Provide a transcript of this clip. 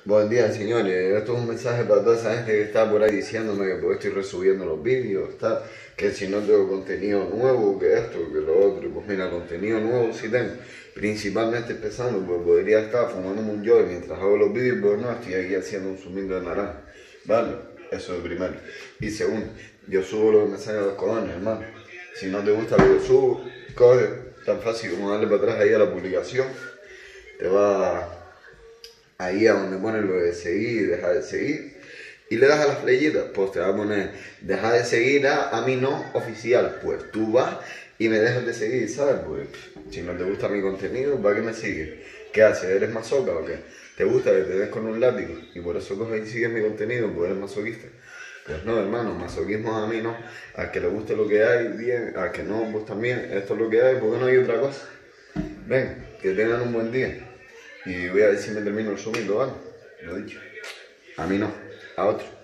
Buen día, señores. Esto es un mensaje para toda esa gente que está por ahí diciéndome que porque estoy resubiendo los vídeos, tal, que si no tengo contenido nuevo, que esto, que lo otro. Pues mira, contenido nuevo sí tengo. Principalmente empezando, pues podría estar fumándome un joint mientras hago los vídeos, pero no, estoy aquí haciendo un zumito de naranja. Vale, eso es primero. Y segundo, yo subo lo que me salen los cojones, hermano. Si no te gusta lo que subo, coge, tan fácil como darle para atrás ahí a la publicación. Te va ahí a donde pone lo de seguir y dejar de seguir, y le das a las flechitas, pues te va a poner dejar de seguir a mí no oficial, pues tú vas y me dejas de seguir, ¿sabes? Pues si no te gusta mi contenido, ¿para qué me sigues? ¿Qué haces? ¿Eres masoca o qué? ¿Te gusta que te des con un látigo y por eso coges y sigues mi contenido? Pues eres masoquista. Pues no, hermano, masoquismo a mí no. Al que le guste lo que hay, bien. Al que no, pues también, esto es lo que hay, porque no hay otra cosa. Ven, que tengan un buen día. Y voy a ver si me termino el sumito, ¿vale? Lo he dicho. A mí no, a otro.